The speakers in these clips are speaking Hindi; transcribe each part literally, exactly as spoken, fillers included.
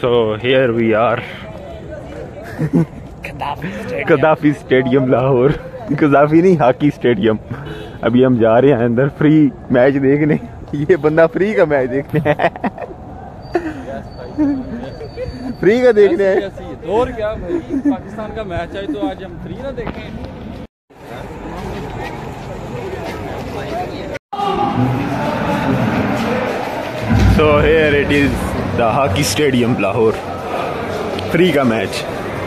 So here we are. Gaddafi stadium Lahore. Gaddafi नहीं, हॉकी स्टेडियम। अभी हम जा रहे हैं अंदर फ्री मैच देखने। ये बंदा फ्री का मैच देखने है। फ्री का देखने है। और क्या भाई, पाकिस्तान का मैच है तो आज हम फ्री ना देखें। So here it is, the hockey stadium Lahore. Free का मैच।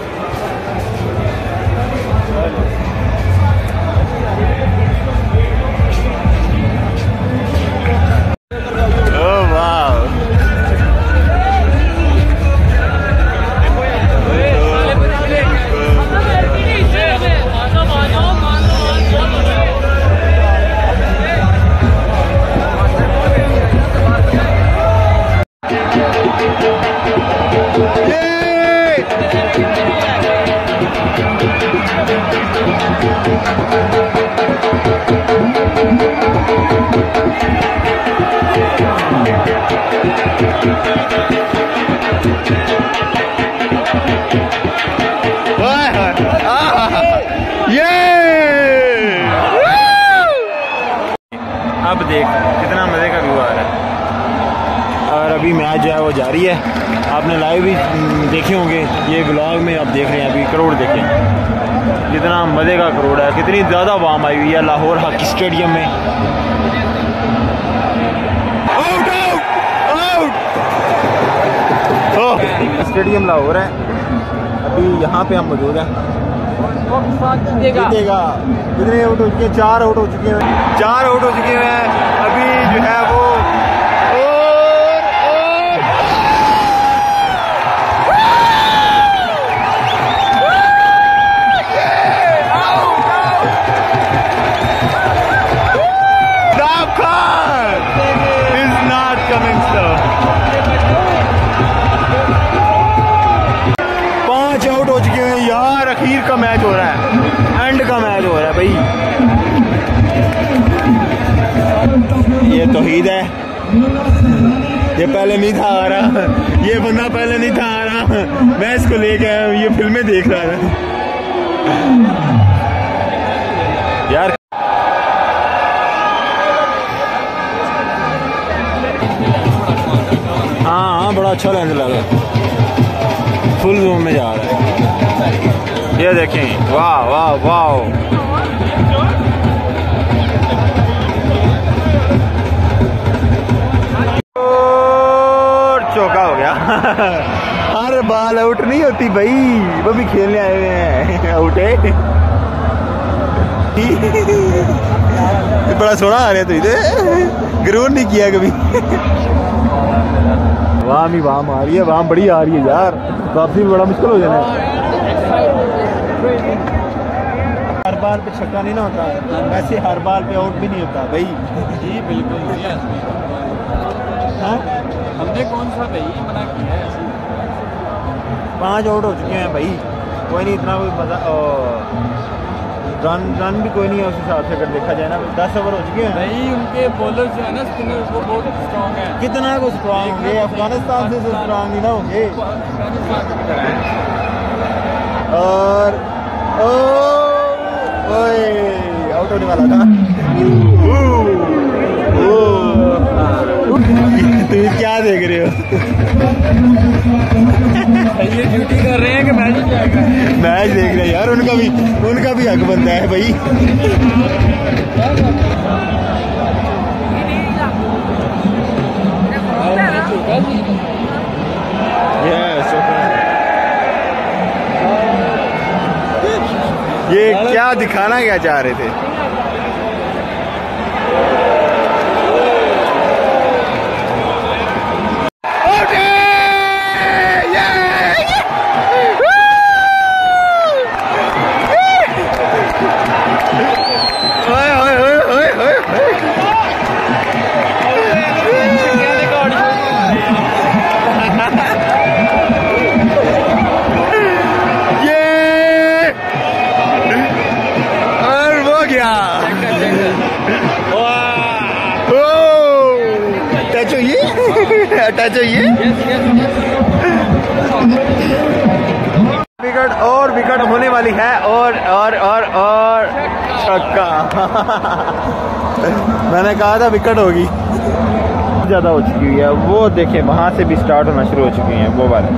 अब देख कितना मजे का व्यू आ रहा है। और अभी मैच जो है वो जारी है। आपने लाइव भी देखे होंगे, ये ब्लॉग में आप देख रहे हैं। अभी करोड़ देखें, कितना मजे का करोड़ है, कितनी ज़्यादा आवाम आई हुई है लाहौर हॉकी स्टेडियम में। Out out out. Stadium Lahore है। अभी यहाँ पे हम मौजूद हैं। जीतेगा। कितने आउट हो चुके हैं? चार आउट हो चुके हैं। चार आउट हो चुके हैं। अभी जो है वो पांच आउट हो चुके हैं यार। अखीर का मैच हो रहा है, एंड का मैच हो रहा है भाई। ये तौहीद है, ये पहले नहीं था आ रहा। ये बंदा पहले नहीं था आ रहा। मैं इसको लेके आया हूँ, ये फिल्में देख रहा था यार। हाँ हाँ, बड़ा अच्छा लेंस लगा। फुल जूम में जा रहा है। ये देखें, वाह वाह वाह। चौका हो गया। हर बाल आउट नहीं होती भाई, वो भी खेलने आए हुए हैं। आउट है। बड़ा सोना आ रहा है। तो इधर ग्रोर नहीं किया कभी। वाम ही वाम आ रही है, वाम बड़ी आ रही है यार। वापसी में बड़ा मुश्किल हो जाना है। हर बाल पे छक्का नहीं ना होता, वैसे हर बाल पे आउट भी नहीं होता भाई। जी बिल्कुल। हाँ, हमने कौन सा भाई मना किया है? पांच आउट हो चुके हैं भाई। कोई नहीं, इतना कोई मजा। रन रन भी कोई नहीं है उस हिसाब से अगर देखा जाए ना। दस ओवर हो चुके हैं भाई। उनके बॉलर जो है ना, स्पिनर, वो बहुत स्ट्रॉन्ग है। कितना को स्ट्रॉन्ग होंगे? अफगानिस्तान से स्ट्रॉन्ग नहीं ना होंगे। और आउट होने वाला था। तुम क्या देख रहे हो? ये ड्यूटी कर रहे हैं कि मैच जाएगा? मैच देख रहे हैं यार। उनका भी उनका भी हक बनता है भाई। ये क्या दिखाना क्या चाह रहे थे? टच चाहिए। yes, yes, yes. विकेट और विकेट होने वाली है और और और और छक्का। मैंने कहा था विकेट होगी। ज़्यादा हो चुकी हुई है वो, देखें वहाँ से भी स्टार्ट होना शुरू हो चुकी हैं वो वाले।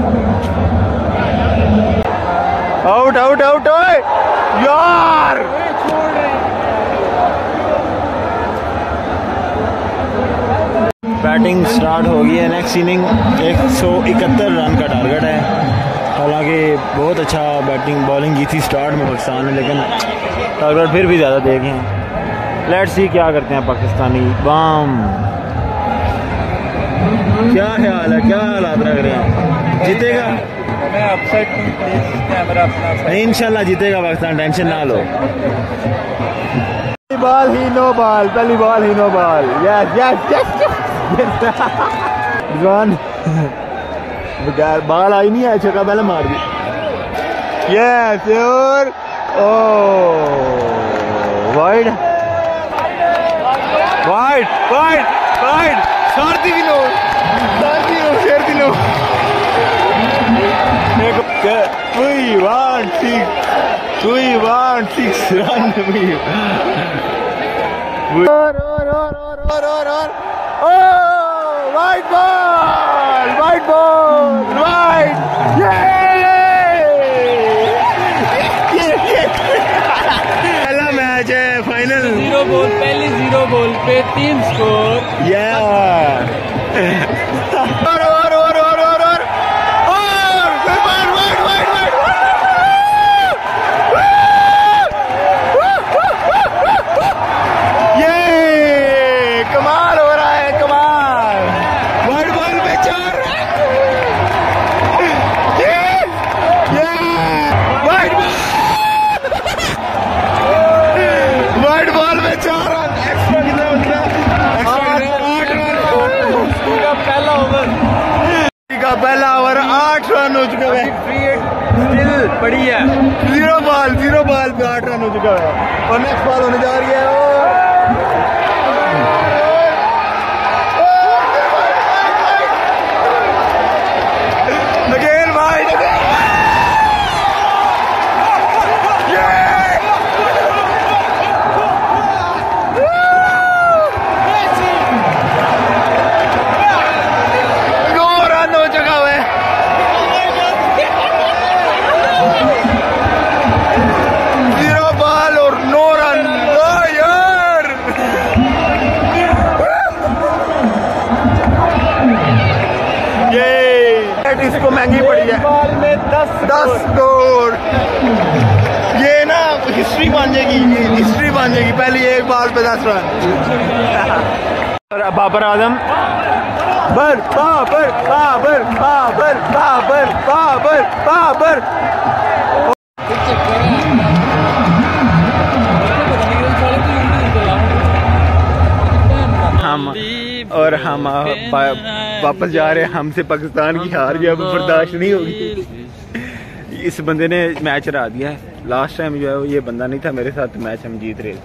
आउट आउट आउट यार, बैटिंग स्टार्ट हो गई है। नेक्स्ट इनिंग एक सौ इकहत्तर रन का टारगेट है। हालांकि बहुत अच्छा बैटिंग बॉलिंग की थी स्टार्ट में पाकिस्तान ने, लेकिन टारगेट फिर भी ज़्यादा देखें। लेट्स सी क्या करते हैं पाकिस्तानी। बाम, क्या ख्याल है, क्या हालात लग रहे हैं? जीतेगा? मैं अपसेट कैमरा अपना नहीं, इंशाल्लाह जीतेगा पाकिस्तान, टेंशन ना लो। पहली बॉल ही नो बॉल, पहली बॉल ही no ball. Yes yes yes Rizwan बगैर बॉल आई नहीं है, छक्का पहले मार दी। यस और ओ वाइड वाइड वाइड वाइड, छोड़ दी भी लो, छोड़ दी लो, शेर दी लो। We want six, we want six run. और और और और और और और oh, white ball, white ball, white, पहला मैच है फाइनल। जीरो बॉल, पहली जीरो बॉल पे तीन स्कोर। यार और और और और और और ये कमाल हो रहा है, कमाल। वाइड बॉल पे चार, वाइड वाइड बॉल में चार रन। एक्स्ट्रा कितना मतलब? आठ रन का पहला ओवर, का पहला ओवर आठ रन हो चुका है। स्टिल बड़ी है, जीरो बॉल, जीरो बॉल पे आठ रन हो चुका है और नेक्स्ट बॉल होने जा रही है। अगेन वाइड, नौ रन हो चुका है। जीरो बॉल और नौ रन। यार ये इसको महंगी पड़ी है। बॉल में दस दस स्कोर, ये ना हिस्ट्री बन जाएगी, हिस्ट्री बन जाएगी। पहली एक बॉल पे दस रन। और बाबर आजम बर बाबर बाबर बाबर बाबर बाबर बाबर हम और हम वापस जा रहे हैं। हमसे पाकिस्तान की हार जो है वो बर्दाश्त नहीं होगी। इस बंदे ने मैच हरा दिया है। लास्ट टाइम जो है ये बंदा नहीं था मेरे साथ, मैच हम जीत रहे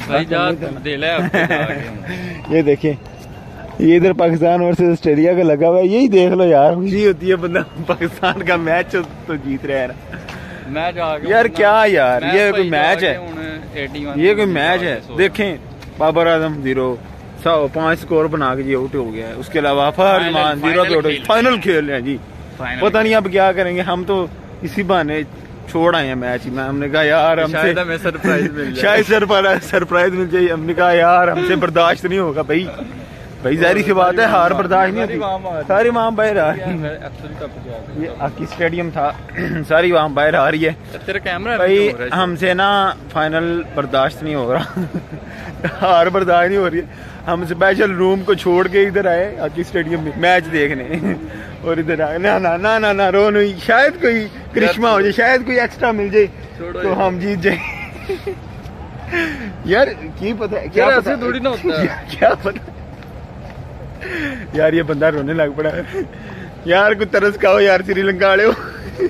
थे। ये देखिए, ये इधर पाकिस्तान वर्सेस ऑस्ट्रेलिया का लगा हुआ है। यही देख लो यार, खुशी होती है बंदा पाकिस्तान का मैच तो जीत रहा है ना। मैच आ गया यार, क्या यार, ये कोई मैच है? ये कोई मैच है? देखें, बाबर आजम जीरो, सौ पांच स्कोर बना के जी आउट हो गया है। उसके अलावा फरमान जीरो पे आउट। फाइनल खेल रहे हैं जी, पता नहीं अब क्या करेंगे। हम तो इसी बहाने छोड़ आए हैं मैच में। हमने कहा यार हमसे हमें सरप्राइज मिल जाए, शायद सरप्राइज सरप्राइज मिल जाए। हमने कहा यार हमसे बर्दाश्त नहीं होगा भाई। भाई जाहिर सी बात है, हार बर्दाश्त नहीं होती। सारी वहाँ बाहर आ रही है। ये आकी स्टेडियम था, सारी वहाँ बाहर आ रही है। तेरा कैमरा भाई हमसे ना फाइनल बर्दाश्त नहीं हो रहा। हार बर्दाश्त नहीं हो रही है। हम स्पेशल रूम को छोड़ के इधर आए आकी स्टेडियम में मैच देखने, और इधर आए। ना ना ना ना ना रो नहीं, शायद कोई करिश्मा हो जाए, शायद कोई एक्स्ट्रा मिल जाए तो हम जीत जाए। यार की पता है क्या, पता थोड़ी ना होता है। क्या पता यार, ये बंदा रोने लग पड़ा है। यार कुछ तरस खाओ यार, श्रीलंका वाले हो।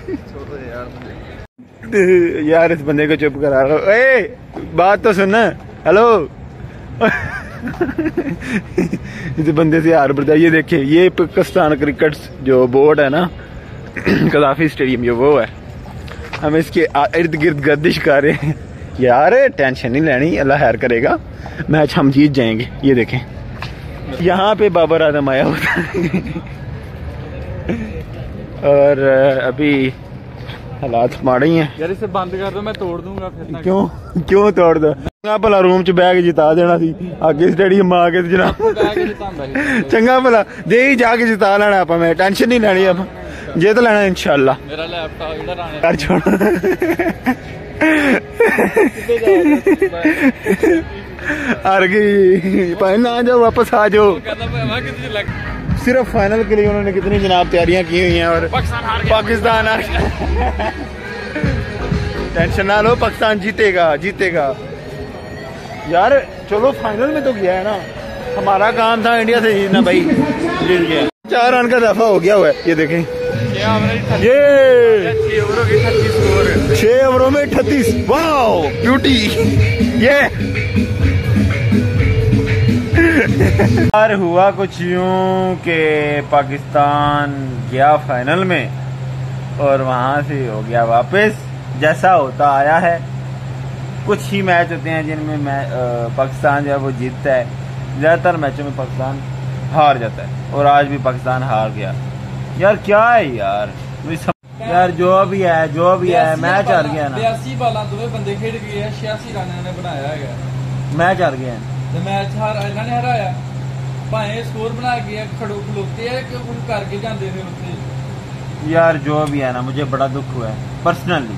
यार इस बंदे को चुप करा लो। ए बात तो सुन। हेलो। इस बंदे से हार बर्दाश्त। ये देखिए, ये पाकिस्तान क्रिकेट जो बोर्ड है ना, कदाफी स्टेडियम, ये वो है। हम इसके इर्द गिर्द गर्दिश कर रहे हैं। यार टेंशन नहीं लेनी, अल्लाह खैर करेगा, मैच हम जीत जाएंगे। ये देखें यहाँ पे बाबर आजम आया होता है और अभी हालात माड़े ही हैं। यार इसे बंद कर दो, मैं तोड़ दूंगा फिर। क्यों क्यों तोड़ दो? भला रूम च बैग जिता देना सी आगे स्टेडियम आ के जनाब। चंगा भला दे ही जाके जिता लेना आप, मैं टेंशन नहीं लेनी, आप जित लेना इंशाल्लाह। मेरा लैपटॉप इधर आने कर छोड़ हार गई भाई, ना जाओ वापस आ जाओ। सिर्फ फाइनल के लिए उन्होंने कितनी जनाब तैयारियां की हुई हैं और पाकिस्तान आ गया। टेंशन ना लो, पाकिस्तान जीतेगा जीतेगा यार। चलो फाइनल में तो गया है ना, हमारा काम था इंडिया से जीतना भाई, जीत गया। चार रन का दफा हो गया हुआ है। ये देखें ये छह ओवरों में अठतीस, वाओ ब्यूटी। ये यार हुआ कुछ यूं कि पाकिस्तान गया फाइनल में और वहां से हो गया वापस। जैसा होता आया है, कुछ ही मैच होते हैं जिनमें पाकिस्तान जो है वो जीतता है, ज्यादातर मैचों में पाकिस्तान हार जाता है और आज भी पाकिस्तान हार गया। यार क्या है यार, यार जो भी है जो भी है मैच हार गया ना। बयासी बाला दो बंदे खेड गए हैं, छियासी रन इन्होंने बनाया है, मैच हार गया तो मैच हार इन्होंने हराया। भाए स्कोर बना के खड़ो खलोते हैं कि उन करके जाते थे उससे। यार जो भी है ना, मुझे बड़ा दुख हुआ है पर्सनली,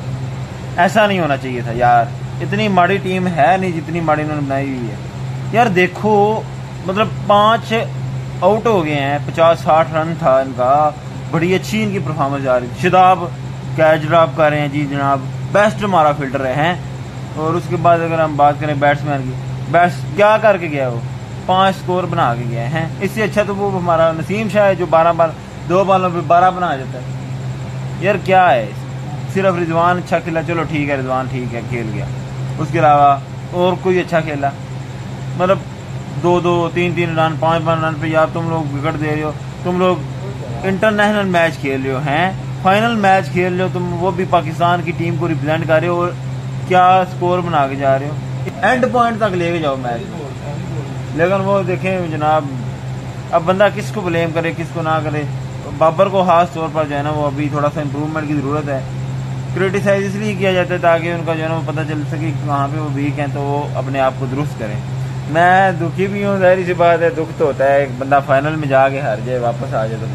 ऐसा नहीं होना चाहिए था यार। इतनी माड़ी टीम है नहीं जितनी माड़ी इन्होंने बनाई हुई है यार। देखो मतलब पांच आउट हो गए हैं, पचास साठ रन था इनका, बड़ी अच्छी इनकी परफॉर्मेंस जा रही थी। शदाब कैच ड्रॉप कर रहे हैं जी जनाब, बेस्ट हमारा फील्डर रहे हैं। और उसके बाद अगर हम बात करें बैट्समैन की, बैट्स क्या करके गया वो, पांच स्कोर बना के गए हैं। इससे अच्छा तो वो हमारा नसीम शाह है जो बारह बार दो बालों पे बारह बना जाता है। यार क्या है, सिर्फ रिजवान अच्छा खेला, चलो ठीक है रिजवान ठीक है खेल गया, उसके अलावा और कोई अच्छा खेला? मतलब दो दो तीन तीन रन पाँच पाँच रन पे यार तुम लोग विकेट दे रहे हो। तुम लोग इंटरनेशनल मैच खेल रहे हो हैं, फाइनल मैच खेल रहे हो तुम, वो भी पाकिस्तान की टीम को रिप्रेजेंट कर रहे हो और क्या स्कोर बना के जा रहे हो। एंड पॉइंट तक लेके जाओ मैच, लेकिन वो देखें जनाब, अब बंदा किसको ब्लेम करे किसको ना करे। बाबर को खास तौर पर जो है ना वो अभी थोड़ा सा इम्प्रूवमेंट की ज़रूरत है। क्रिटिसाइज इसलिए किया जाता है ताकि उनका जो है ना वो पता चल सके कहाँ पे वो वीक हैं, तो वो अपने आप को दुरुस्त करें। मैं दुखी भी हूँ, जाहिर सी बात है, दुख तो होता है एक बंदा फाइनल में जाके हार जाए वापस आ जाए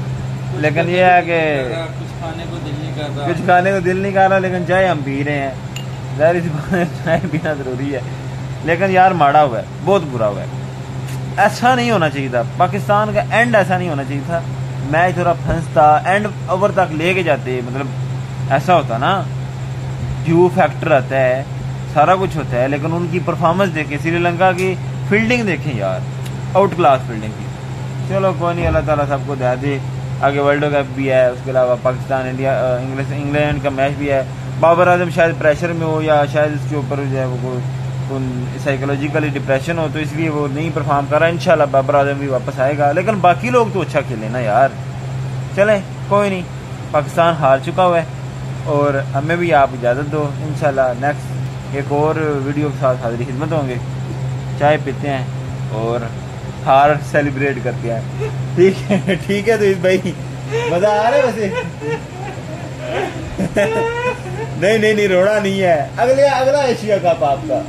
तो। लेकिन ये है कि कुछ खाने को दिल नहीं कर रहा कुछ खाने को दिल नहीं कर रहा, लेकिन चाय हम पी रहे हैं, जाहिर सी बात है चाय पीना ज़रूरी है। लेकिन यार माड़ा हुआ है, बहुत बुरा हुआ है, ऐसा नहीं होना चाहिए था। पाकिस्तान का एंड ऐसा नहीं होना चाहिए था, मैच थोड़ा फंसता, एंड ओवर तक लेके जाते, मतलब ऐसा होता ना, ड्यू फैक्टर आता है, सारा कुछ होता है। लेकिन उनकी परफॉर्मेंस देखें, श्रीलंका की फील्डिंग देखें यार, आउट क्लास फील्डिंग की। चलो कोई नहीं, अल्लाह ताला सबको दे दे। आगे वर्ल्ड कप भी है, उसके अलावा पाकिस्तान इंडिया इंग्लिश इंग्लैंड का मैच भी है। बाबर आजम शायद प्रेशर में हो या शायद इसके ऊपर जो है वो साइकोलॉजिकली डिप्रेशन हो, तो इसलिए वो नहीं परफॉर्म कर रहा। इंशाल्लाह बाबर आजम भी वापस आएगा, लेकिन बाकी लोग तो अच्छा खेले ना यार। चलें कोई नहीं, पाकिस्तान हार चुका हुआ है और हमें भी आप इजाज़त दो। इंशाल्लाह नेक्स्ट एक और वीडियो के साथ हाजिर खिदमत होंगे। चाय पीते हैं और हार सेलिब्रेट करते हैं, ठीक है? ठीक है तो इस भाई मज़ा आ रहा है वैसे? नहीं नहीं नहीं रोना नहीं है, अगले अगला एशिया कप आपका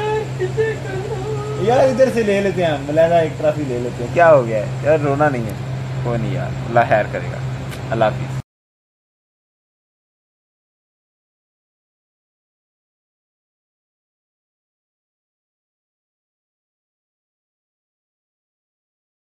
यार, इधर से ले लेते हैं हम, मलाना एक ट्रॉफी ले लेते हैं, क्या हो गया है यार, रोना नहीं है, कोई नहीं यार, अल्लाह खैर करेगा। अल्लाह हाफिज़।